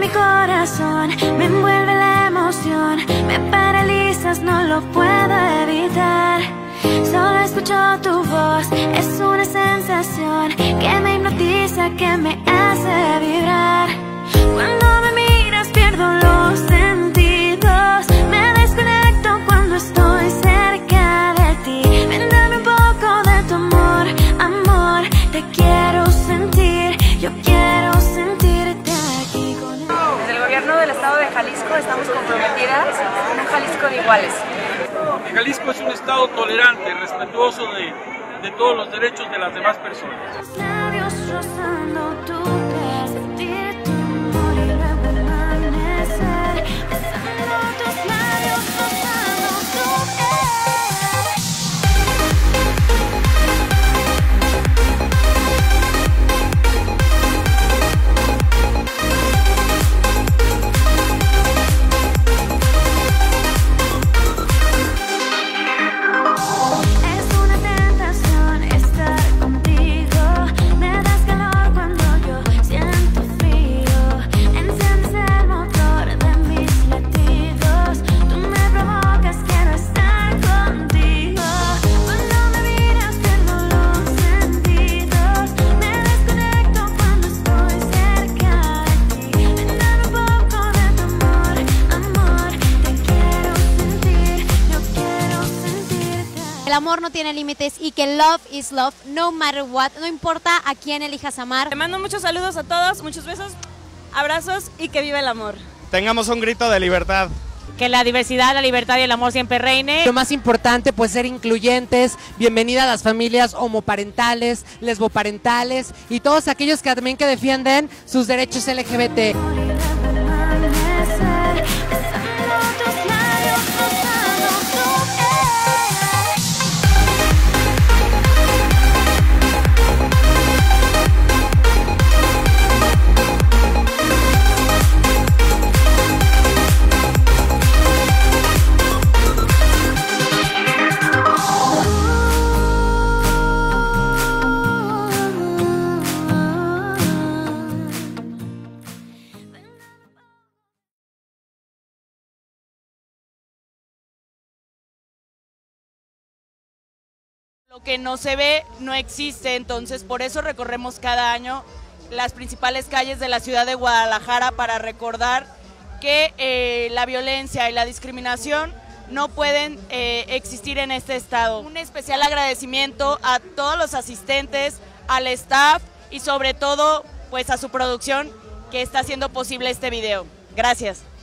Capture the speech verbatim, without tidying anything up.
mi corazón, me envuelve la emoción, me paralizas, no lo puedo evitar. Solo escucho tu voz, es una sensación que me hipnotiza, que me hace vibrar. Cuando me miras pierdo los sentidos, me desconecto cuando estoy cerca de ti. Ven, dame un poco de tu amor, amor, te quiero sentir, yo quiero sentirte aquí con él. Desde el gobierno del estado de Jalisco estamos comprometidas con un Jalisco de iguales. Jalisco es un estado tolerante, respetuoso de, de todos los derechos de las demás personas. Los labios rozando tu piel, sentir tu amor y luego amanecer, besando tus labios, rozando tu piel. El amor no tiene límites y que love is love, no matter what, no importa a quién elijas amar. Te mando muchos saludos a todos, muchos besos, abrazos y que viva el amor. Tengamos un grito de libertad. Que la diversidad, la libertad y el amor siempre reine. Lo más importante, pues ser incluyentes, bienvenida a las familias homoparentales, lesboparentales y todos aquellos que también que defienden sus derechos L G B T. Lo que no se ve no existe, entonces por eso recorremos cada año las principales calles de la ciudad de Guadalajara para recordar que eh, la violencia y la discriminación no pueden eh, existir en este estado. Un especial agradecimiento a todos los asistentes, al staff y sobre todo pues a su producción que está haciendo posible este video. Gracias.